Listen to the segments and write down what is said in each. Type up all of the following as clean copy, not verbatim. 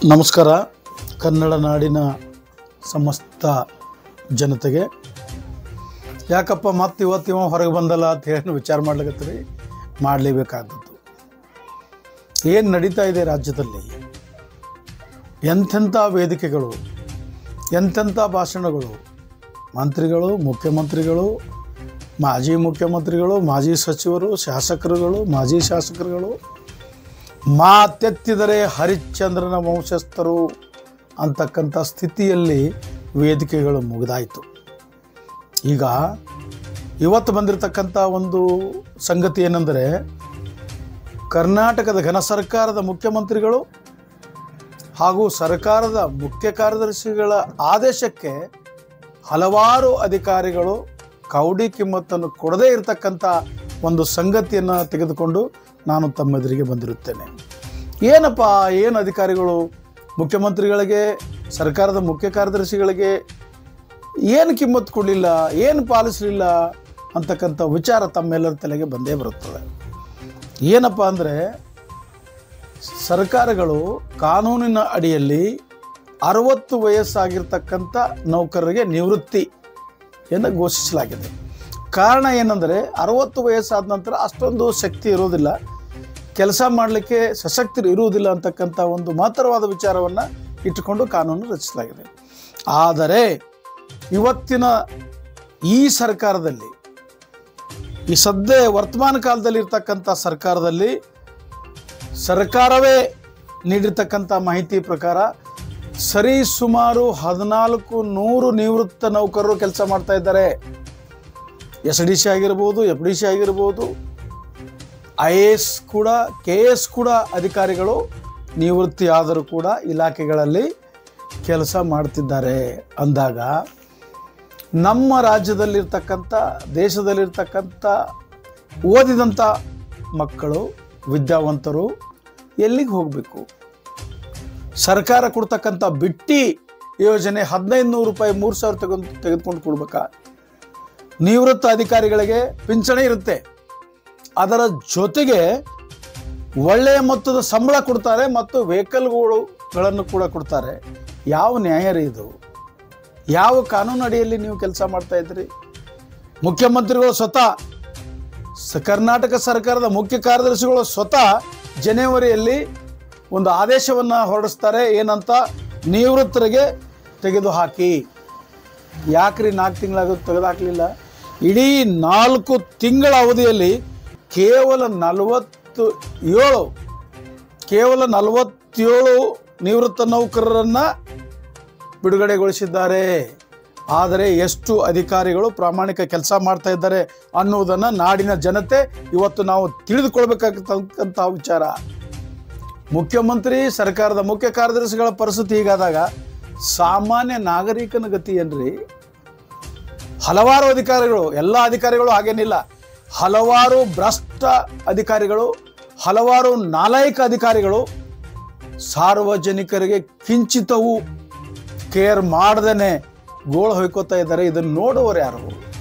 ನಮಸ್ಕಾರ. ಕನ್ನಡ ನಾಡಿನ ಸಮಸ್ತ ಜನತೆಗೆ ಯಾಕಪ್ಪ ಮತ್ತೆ ಇವತ್ತಿವ ಹೊರಗೆ ಬಂದಲ್ಲ ಅಂತ ಹೇಳಿ ವಿಚಾರ ಮಾಡ್ಲಿಕತ್ತೀರಿ. ಮಾಡಲೇಬೇಕಾದದ್ದು. ಏನು ನಡೀತಾ ಇದೆ ರಾಜ್ಯದಲ್ಲಿ, ಎಂಥೆಂಥ ವೇದಿಕೆಗಳು, ಎಂಥೆಂಥ ಭಾಷಣಗಳು, ಮಂತ್ರಿಗಳು, ಮುಖ್ಯಮಂತ್ರಿಗಳು, ಮಾಜಿ ಮುಖ್ಯಮಂತ್ರಿಗಳು, ಮಾಜಿ ಸಚಿವರು, ಶಾಸಕರುಗಳು, ಮಾಜಿ ಶಾಸಕರುಗಳು ಮಾತೆತ್ತಿದರೆ ಹರಿಶ್ಚಂದ್ರನ ವಂಶಸ್ಥರು ಅಂತಕ್ಕಂಥ ಸ್ಥಿತಿಯಲ್ಲಿ ವೇದಿಕೆಗಳು ಮುಗಿದಾಯಿತು. ಈಗ ಇವತ್ತು ಬಂದಿರತಕ್ಕಂಥ ಒಂದು ಸಂಗತಿ ಏನೆಂದರೆ, ಕರ್ನಾಟಕದ ಘನ ಸರ್ಕಾರದ ಮುಖ್ಯಮಂತ್ರಿಗಳು ಹಾಗೂ ಸರ್ಕಾರದ ಮುಖ್ಯ ಕಾರ್ಯದರ್ಶಿಗಳ ಆದೇಶಕ್ಕೆ ಹಲವಾರು ಅಧಿಕಾರಿಗಳು ಕೌಡಿ ಕಿಮ್ಮತ್ತನ್ನು ಕೊಡದೇ ಇರತಕ್ಕಂಥ ಒಂದು ಸಂಗತಿಯನ್ನು ತೆಗೆದುಕೊಂಡು ನಾನು ತಮ್ಮೆದುರಿಗೆ ಬಂದಿರುತ್ತೇನೆ. ಏನಪ್ಪ, ಏನು ಅಧಿಕಾರಿಗಳು ಮುಖ್ಯಮಂತ್ರಿಗಳಿಗೆ, ಸರ್ಕಾರದ ಮುಖ್ಯ ಕಾರ್ಯದರ್ಶಿಗಳಿಗೆ ಏನು ಕಿಮ್ಮತ್ತು ಕೊಡಲಿಲ್ಲ, ಏನು ಪಾಲಿಸಲಿಲ್ಲ ಅಂತಕ್ಕಂಥ ವಿಚಾರ ತಮ್ಮೆಲ್ಲರ ತಲೆಗೆ ಬಂದೇ ಬರುತ್ತದೆ. ಏನಪ್ಪ ಅಂದರೆ, ಸರ್ಕಾರಗಳು ಕಾನೂನಿನ ಅಡಿಯಲ್ಲಿ 60 ವಯಸ್ಸಾಗಿರ್ತಕ್ಕಂಥ ನೌಕರರಿಗೆ ನಿವೃತ್ತಿಯನ್ನು ಘೋಷಿಸಲಾಗಿದೆ. ಕಾರಣ ಏನಂದರೆ, 60 ವಯಸ್ಸಾದ ನಂತರ ಅಷ್ಟೊಂದು ಶಕ್ತಿ ಇರೋದಿಲ್ಲ, ಕೆಲಸ ಮಾಡಲಿಕ್ಕೆ ಸಶಕ್ತಿ ಇರುವುದಿಲ್ಲ ಅಂತಕ್ಕಂಥ ಒಂದು ಮಹತ್ತರವಾದ ವಿಚಾರವನ್ನು ಇಟ್ಟುಕೊಂಡು ಕಾನೂನು ರಚಿಸಲಾಗಿದೆ. ಆದರೆ ಇವತ್ತಿನ ಈ ಸರ್ಕಾರದಲ್ಲಿ, ಈ ಸದ್ಯ ವರ್ತಮಾನ ಕಾಲದಲ್ಲಿ ಇರ್ತಕ್ಕಂಥ ಸರ್ಕಾರದಲ್ಲಿ, ಸರ್ಕಾರವೇ ನೀಡಿರ್ತಕ್ಕಂಥ ಮಾಹಿತಿ ಪ್ರಕಾರ ಸರಿ ಸುಮಾರು 1400 ನಿವೃತ್ತ ನೌಕರರು ಕೆಲಸ ಮಾಡ್ತಾ ಇದ್ದಾರೆ. SDC ಆಗಿರ್ಬೋದು, FDC ಆಗಿರ್ಬೋದು, IAS ಕೂಡ, KS ಕೂಡ ಅಧಿಕಾರಿಗಳು ನಿವೃತ್ತಿ ಆದರೂ ಕೂಡ ಇಲಾಖೆಗಳಲ್ಲಿ ಕೆಲಸ ಮಾಡ್ತಿದ್ದಾರೆ ಅಂದಾಗ, ನಮ್ಮ ರಾಜ್ಯದಲ್ಲಿರ್ತಕ್ಕಂಥ, ದೇಶದಲ್ಲಿರ್ತಕ್ಕಂಥ ಓದಿದಂಥ ಮಕ್ಕಳು, ವಿದ್ಯಾವಂತರು ಎಲ್ಲಿಗೆ ಹೋಗಬೇಕು? ಸರ್ಕಾರ ಕೊಡ್ತಕ್ಕಂಥ ಬಿಟ್ಟಿ ಯೋಜನೆ 1500 ರೂಪಾಯಿ 3000 ತೆಗೆದುಕೊಂಡು ಕೊಡ್ಬೇಕಾ? ನಿವೃತ್ತ ಅಧಿಕಾರಿಗಳಿಗೆ ಪಿಂಚಣಿ ಇರುತ್ತೆ, ಅದರ ಜೊತೆಗೆ ಒಳ್ಳೆಯ ಮೊತ್ತದ ಸಂಬಳ ಕೊಡ್ತಾರೆ ಮತ್ತು ವೆಹಿಕಲ್ಗಳನ್ನು ಕೂಡ ಕೊಡ್ತಾರೆ. ಯಾವ ನ್ಯಾಯ ರೀ ಇದು? ಯಾವ ಕಾನೂನು ಅಡಿಯಲ್ಲಿ ನೀವು ಕೆಲಸ ಮಾಡ್ತಾ ಇದ್ರಿ? ಮುಖ್ಯಮಂತ್ರಿಗಳು ಸ್ವತಃ, ಕರ್ನಾಟಕ ಸರ್ಕಾರದ ಮುಖ್ಯ ಕಾರ್ಯದರ್ಶಿಗಳು ಸ್ವತಃ ಜನವರಿಯಲ್ಲಿ ಒಂದು ಆದೇಶವನ್ನು ಹೊರಡಿಸ್ತಾರೆ. ಏನಂತ? ನಿವೃತ್ತರಿಗೆ ತೆಗೆದುಹಾಕಿ. ಯಾಕ್ರಿ 4 ತಿಂಗಳಾಗೋದು ತೆಗೆದುಹಾಕಲಿಲ್ಲ? ಇಡೀ 4 ತಿಂಗಳ ಅವಧಿಯಲ್ಲಿ ಕೇವಲ 47 ನಿವೃತ್ತ ನೌಕರರನ್ನು ಬಿಡುಗಡೆಗೊಳಿಸಿದ್ದಾರೆ. ಆದರೆ ಎಷ್ಟು ಅಧಿಕಾರಿಗಳು ಪ್ರಾಮಾಣಿಕ ಕೆಲಸ ಮಾಡ್ತಾ ಇದ್ದಾರೆ ಅನ್ನುವುದನ್ನು ನಾಡಿನ ಜನತೆ ಇವತ್ತು ನಾವು ತಿಳಿದುಕೊಳ್ಬೇಕಾಗತಕ್ಕಂಥ ವಿಚಾರ. ಮುಖ್ಯಮಂತ್ರಿ, ಸರ್ಕಾರದ ಮುಖ್ಯ ಕಾರ್ಯದರ್ಶಿಗಳ ಪರಿಸ್ಥಿತಿ ಹೀಗಾದಾಗ ಸಾಮಾನ್ಯ ನಾಗರಿಕನ ಗತಿ ಏನ್ರಿ? ಹಲವಾರು ಅಧಿಕಾರಿಗಳು, ಎಲ್ಲ ಅಧಿಕಾರಿಗಳು ಹಾಗೇನಿಲ್ಲ, ಹಲವಾರು ಭ್ರಷ್ಟ ಅಧಿಕಾರಿಗಳು, ಹಲವಾರು ನಾಲಾಯಕ ಅಧಿಕಾರಿಗಳು ಸಾರ್ವಜನಿಕರಿಗೆ ಕಿಂಚಿತವೂ ಕೇರ್ ಮಾಡದೇನೆ ಗೋಳು ಹೊಯ್ಕೋತಾ ಇದ್ದಾರೆ. ಇದನ್ನು ನೋಡುವವರು ಯಾರು?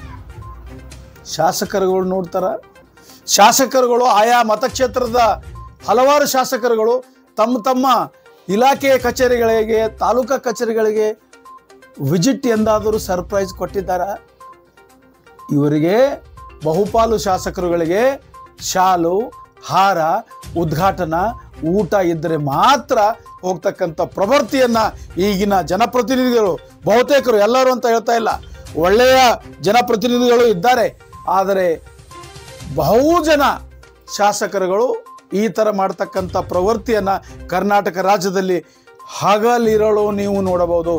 ಶಾಸಕರುಗಳು ನೋಡ್ತಾರ? ಶಾಸಕರುಗಳು ಆಯಾ ಮತಕ್ಷೇತ್ರದ ಹಲವಾರು ಶಾಸಕರುಗಳು ತಮ್ಮ ಇಲಾಖೆಯ ಕಚೇರಿಗಳಿಗೆ, ತಾಲೂಕಾ ಕಚೇರಿಗಳಿಗೆ ವಿಸಿಟ್ ಎಂದಾದರೂ ಸರ್ಪ್ರೈಸ್ ಕೊಟ್ಟಿದ್ದಾರಾ? ಇವರಿಗೆ ಬಹುಪಾಲು ಶಾಸಕರುಗಳಿಗೆ ಶಾಲು, ಹಾರ, ಉದ್ಘಾಟನಾ, ಊಟ ಇದ್ದರೆ ಮಾತ್ರ ಹೋಗ್ತಕ್ಕಂಥ ಪ್ರವೃತ್ತಿಯನ್ನು ಈಗಿನ ಜನಪ್ರತಿನಿಧಿಗಳು, ಬಹುತೇಕರು, ಎಲ್ಲರೂ ಅಂತ ಹೇಳ್ತಾ ಇಲ್ಲ, ಒಳ್ಳೆಯ ಜನಪ್ರತಿನಿಧಿಗಳು ಇದ್ದಾರೆ. ಆದರೆ ಬಹುಜನ ಶಾಸಕರುಗಳು ಈ ಥರ ಮಾಡ್ತಕ್ಕಂಥ ಪ್ರವೃತ್ತಿಯನ್ನು ಕರ್ನಾಟಕ ರಾಜ್ಯದಲ್ಲಿ ಹಗಲಿರಲು ನೀವು ನೋಡಬಹುದು.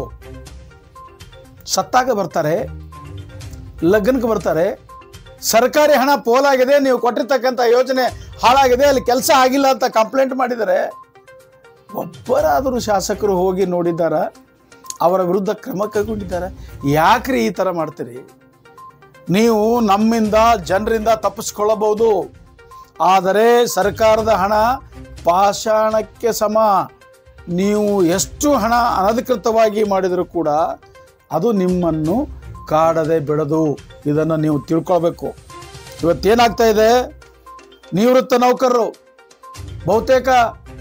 ಸತ್ತಾಗ ಬರ್ತಾರೆ, ಲಗ್ನಕ್ಕೆ ಬರ್ತಾರೆ, ಸರ್ಕಾರಿ ಹಣ ಪೋಲಾಗಿದೆ, ನೀವು ಕೊಟ್ಟಿರ್ತಕ್ಕಂಥ ಯೋಜನೆ ಹಾಳಾಗಿದೆ, ಅಲ್ಲಿ ಕೆಲಸ ಆಗಿಲ್ಲ ಅಂತ ಕಂಪ್ಲೇಂಟ್ ಮಾಡಿದರೆ ಒಬ್ಬರಾದರೂ ಶಾಸಕರು ಹೋಗಿ ನೋಡಿದ್ದಾರ? ಅವರ ವಿರುದ್ಧ ಕ್ರಮ ಕೈಗೊಂಡಿದ್ದಾರೆ? ಯಾಕ್ರಿ ಈ ಥರ ಮಾಡ್ತೀರಿ? ನೀವು ನಮ್ಮಿಂದ, ಜನರಿಂದ ತಪ್ಪಿಸ್ಕೊಳ್ಳಬಹುದು, ಆದರೆ ಸರ್ಕಾರದ ಹಣ ಪಾಷಾಣಕ್ಕೆ ಸಮ. ನೀವು ಎಷ್ಟು ಹಣ ಅನಧಿಕೃತವಾಗಿ ಮಾಡಿದರೂ ಕೂಡ ಅದು ನಿಮ್ಮನ್ನು ಕಾಡದೆ ಬಿಡದು. ಇದನ್ನು ನೀವು ತಿಳ್ಕೊಳ್ಬೇಕು. ಇವತ್ತೇನಾಗ್ತಾ ಇದೆ, ನಿವೃತ್ತ ನೌಕರರು ಬಹುತೇಕ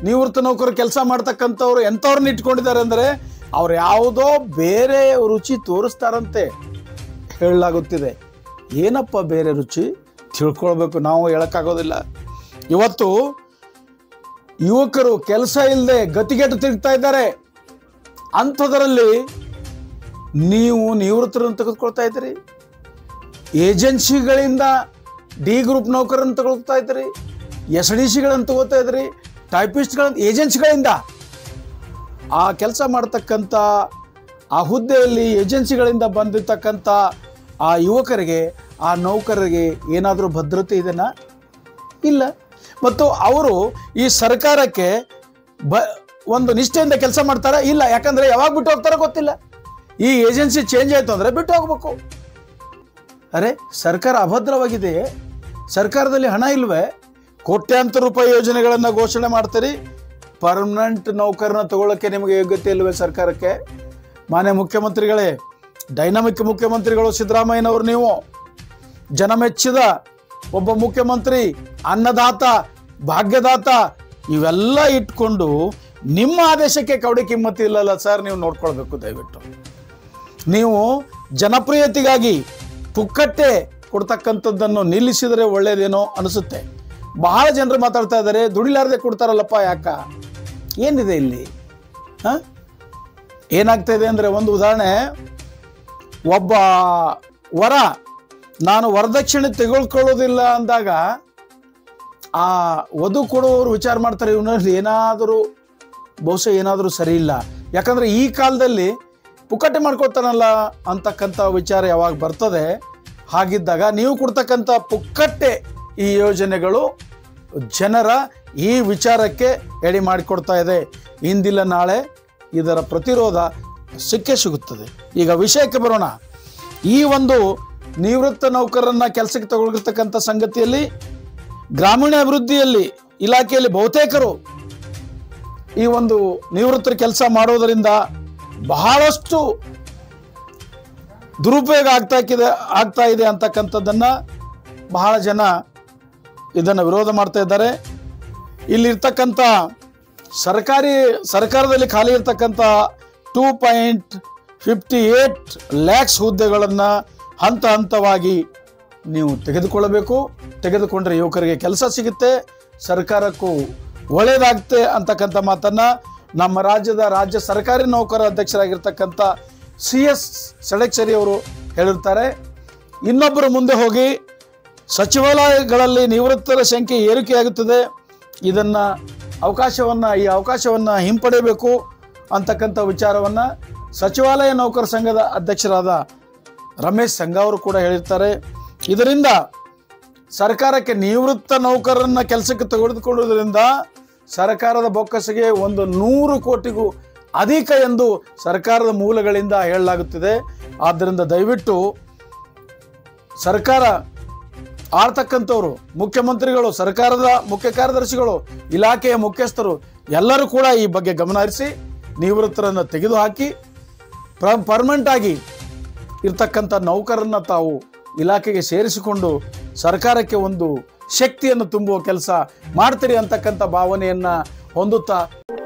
ನಿವೃತ್ತ ನೌಕರರು ಕೆಲಸ ಮಾಡ್ತಕ್ಕಂಥವ್ರು ಎಂಥವ್ರನ್ನ ಇಟ್ಕೊಂಡಿದ್ದಾರೆ ಅಂದರೆ ಅವ್ರು ಯಾವುದೋ ಬೇರೆ ರುಚಿ ತೋರಿಸ್ತಾರಂತೆ ಹೇಳಲಾಗುತ್ತಿದೆ. ಏನಪ್ಪ ಬೇರೆ ರುಚಿ ತಿಳ್ಕೊಳ್ಬೇಕು, ನಾವು ಹೇಳೋಕ್ಕಾಗೋದಿಲ್ಲ. ಇವತ್ತು ಯುವಕರು ಕೆಲಸ ಇಲ್ಲದೆ ಗತಿಗೆಟ್ಟು ತಿರುಗ್ತಾ ಇದ್ದಾರೆ. ಅಂಥದ್ರಲ್ಲಿ ನೀವು ನಿವೃತ್ತರನ್ನು ತೆಗೆದುಕೊಳ್ತಾ ಇದ್ದೀರಿ, ಏಜೆನ್ಸಿಗಳಿಂದ ಡಿ ಗ್ರೂಪ್ ನೌಕರನ್ನು ತಗೊಳ್ತಾ ಇದ್ದೀರಿ, SDCಗಳನ್ನು ತಗೋತಾ ಇದ್ದೀರಿ, ಟೈಪಿಸ್ಟ್ಗಳನ್ನು ಏಜೆನ್ಸಿಗಳಿಂದ ಆ ಕೆಲಸ ಮಾಡ್ತಕ್ಕಂಥ ಆ ಹುದ್ದೆಯಲ್ಲಿ ಏಜೆನ್ಸಿಗಳಿಂದ ಬಂದಿರತಕ್ಕಂಥ ಆ ಯುವಕರಿಗೆ, ಆ ನೌಕರರಿಗೆ ಏನಾದರೂ ಭದ್ರತೆ ಇದೆನಾ? ಇಲ್ಲ. ಮತ್ತು ಅವರು ಈ ಸರ್ಕಾರಕ್ಕೆ ಒಂದು ನಿಷ್ಠೆಯಿಂದ ಕೆಲಸ ಮಾಡ್ತಾರಾ? ಇಲ್ಲ. ಯಾಕಂದರೆ ಯಾವಾಗ ಬಿಟ್ಟು ಹೋಗ್ತಾರೋ ಗೊತ್ತಿಲ್ಲ. ಈ ಏಜೆನ್ಸಿ ಚೇಂಜ್ ಆಯಿತು ಅಂದರೆ ಬಿಟ್ಟು ಹೋಗ್ಬೇಕು. ಅರೆ, ಸರ್ಕಾರ ಅಭದ್ರವಾಗಿದೆಯೇ? ಸರ್ಕಾರದಲ್ಲಿ ಹಣ ಇಲ್ವೇ? ಕೋಟ್ಯಾಂತರ ರೂಪಾಯಿ ಯೋಜನೆಗಳನ್ನು ಘೋಷಣೆ ಮಾಡ್ತೀರಿ, ಪರ್ಮನೆಂಟ್ ನೌಕರನ ತಗೊಳ್ಳೋಕ್ಕೆ ನಿಮಗೆ ಯೋಗ್ಯತೆ ಇಲ್ವೇ ಸರ್ಕಾರಕ್ಕೆ? ಮಾನ್ಯ ಮುಖ್ಯಮಂತ್ರಿಗಳೇ, ಡೈನಾಮಿಕ್ ಮುಖ್ಯಮಂತ್ರಿಗಳು ಸಿದ್ದರಾಮಯ್ಯನವರು, ನೀವು ಜನಮೆಚ್ಚಿದ ಒಬ್ಬ ಮುಖ್ಯಮಂತ್ರಿ, ಅನ್ನದಾತ, ಭಾಗ್ಯದಾತ, ಇವೆಲ್ಲ ಇಟ್ಕೊಂಡು ನಿಮ್ಮ ಆದೇಶಕ್ಕೆ ಕವಡೆ ಕಿಮ್ಮತ್ತು ಇಲ್ಲಲ್ಲ ಸರ್, ನೀವು ನೋಡ್ಕೊಳ್ಬೇಕು ದಯವಿಟ್ಟು. ನೀವು ಜನಪ್ರಿಯತೆಗಾಗಿ ಪುಕ್ಕಟ್ಟೆ ಕೊಡ್ತಕ್ಕಂಥದ್ದನ್ನು ನಿಲ್ಲಿಸಿದರೆ ಒಳ್ಳೇದೇನೋ ಅನಿಸುತ್ತೆ. ಬಹಳ ಜನರು ಮಾತಾಡ್ತಾ ಇದ್ದಾರೆ, ದುಡಿಲಾರದೆ ಕೊಡ್ತಾರಲ್ಲಪ್ಪ, ಯಾಕ, ಏನಿದೆ ಇಲ್ಲಿ? ಏನಾಗ್ತಾ ಇದೆ ಅಂದರೆ, ಒಂದು ಉದಾಹರಣೆ, ಒಬ್ಬ ವರ ನಾನು ವರದಕ್ಷಿಣೆ ತೆಗೆದುಕೊಳ್ಳೋದಿಲ್ಲ ಅಂದಾಗ ಆ ವಧು ಕೊಡುವವರು ವಿಚಾರ ಮಾಡ್ತಾರೆ, ಇವನಲ್ಲಿ ಏನಾದರೂ ಬಹುಶಃ ಏನಾದರೂ ಸರಿ ಇಲ್ಲ. ಯಾಕಂದರೆ ಈ ಕಾಲದಲ್ಲಿ ಪುಕ್ಕಟ್ಟೆ ಮಾಡ್ಕೊಳ್ತಾನಲ್ಲ ಅಂತಕ್ಕಂಥ ವಿಚಾರ ಯಾವಾಗ ಬರ್ತದೆ, ಹಾಗಿದ್ದಾಗ ನೀವು ಕೊಡ್ತಕ್ಕಂಥ ಪುಕ್ಕಟ್ಟೆ ಈ ಯೋಜನೆಗಳು ಜನರ ಈ ವಿಚಾರಕ್ಕೆ ಎಡೆ ಮಾಡಿಕೊಡ್ತಾ ಇದೆ. ಇಂದಿಲ್ಲ ನಾಳೆ ಇದರ ಪ್ರತಿರೋಧ ಸಿಕ್ಕೇ ಸಿಗುತ್ತದೆ. ಈಗ ವಿಷಯಕ್ಕೆ ಬರೋಣ. ಈ ಒಂದು ನಿವೃತ್ತ ನೌಕರರನ್ನ ಕೆಲಸಕ್ಕೆ ತಗೊಳ್ತಕ್ಕಂಥ ಸಂಗತಿಯಲ್ಲಿ ಗ್ರಾಮೀಣಾಭಿವೃದ್ಧಿಯಲ್ಲಿ ಇಲಾಖೆಯಲ್ಲಿ ಬಹುತೇಕರು ಈ ಒಂದು ನಿವೃತ್ತರ ಕೆಲಸ ಮಾಡೋದರಿಂದ ಬಹಳಷ್ಟು ದುರುಪಯೋಗ ಆಗ್ತಾ ಇದೆ ಅಂತಕ್ಕಂಥದ್ದನ್ನು ಬಹಳ ಜನ ಇದನ್ನು ವಿರೋಧ ಮಾಡ್ತಾ ಇದ್ದಾರೆ. ಇಲ್ಲಿರ್ತಕ್ಕಂಥ ಸರ್ಕಾರದಲ್ಲಿ ಖಾಲಿ ಇರ್ತಕ್ಕಂಥ 2.58 lakhs ಹುದ್ದೆಗಳನ್ನು ಹಂತ ಹಂತವಾಗಿ ನೀವು ತೆಗೆದುಕೊಳ್ಳಬೇಕು. ತೆಗೆದುಕೊಂಡ್ರೆ ಯುವಕರಿಗೆ ಕೆಲಸ ಸಿಗುತ್ತೆ, ಸರ್ಕಾರಕ್ಕೂ ಒಳ್ಳೆಯದಾಗುತ್ತೆ ಅಂತಕ್ಕಂಥ ಮಾತನ್ನು ನಮ್ಮ ರಾಜ್ಯ ಸರ್ಕಾರಿ ನೌಕರ ಅಧ್ಯಕ್ಷರಾಗಿರ್ತಕ್ಕಂಥ CS ಷಡಕ್ಷರಿ ಅವರು ಹೇಳಿರ್ತಾರೆ. ಇನ್ನೊಬ್ಬರು ಮುಂದೆ ಹೋಗಿ ಸಚಿವಾಲಯಗಳಲ್ಲಿ ನಿವೃತ್ತರ ಸಂಖ್ಯೆ ಏರಿಕೆಯಾಗುತ್ತದೆ, ಈ ಅವಕಾಶವನ್ನು ಹಿಂಪಡೆಯಬೇಕು ಅಂತಕ್ಕಂಥ ವಿಚಾರವನ್ನು ಸಚಿವಾಲಯ ನೌಕರ ಸಂಘದ ಅಧ್ಯಕ್ಷರಾದ ರಮೇಶ್ ಸಂಘ ಅವರು ಕೂಡ ಹೇಳಿರ್ತಾರೆ. ಇದರಿಂದ ಸರ್ಕಾರಕ್ಕೆ ನಿವೃತ್ತ ನೌಕರರನ್ನ ಕೆಲಸಕ್ಕೆ ತೆಗೆದುಕೊಳ್ಳುವುದರಿಂದ ಸರ್ಕಾರದ ಬೊಕ್ಕಸಿಗೆ 100 ಕೋಟಿಗೂ ಅಧಿಕ ಎಂದು ಸರ್ಕಾರದ ಮೂಲಗಳಿಂದ ಹೇಳಲಾಗುತ್ತಿದೆ. ಆದ್ದರಿಂದ ದಯವಿಟ್ಟು ಸರ್ಕಾರ ಆಳ್ತಕ್ಕಂಥವರು, ಮುಖ್ಯಮಂತ್ರಿಗಳು, ಸರ್ಕಾರದ ಮುಖ್ಯ ಕಾರ್ಯದರ್ಶಿಗಳು, ಇಲಾಖೆಯ ಮುಖ್ಯಸ್ಥರು ಎಲ್ಲರೂ ಕೂಡ ಈ ಬಗ್ಗೆ ಗಮನ ಹರಿಸಿ ನಿವೃತ್ತರನ್ನು ತೆಗೆದುಹಾಕಿ ಪರ್ಮನೆಂಟ್ ಆಗಿ ಇರ್ತಕ್ಕಂಥ ನೌಕರರನ್ನ ತಾವು ಇಲಾಖೆಗೆ ಸೇರಿಸಿಕೊಂಡು ಸರ್ಕಾರಕ್ಕೆ ಒಂದು ಶಕ್ತಿಯನ್ನು ತುಂಬುವ ಕೆಲಸ ಮಾಡ್ತೀರಿ ಅಂತಕ್ಕಂಥ ಭಾವನೆಯನ್ನು ಹೊಂದುತ್ತಾ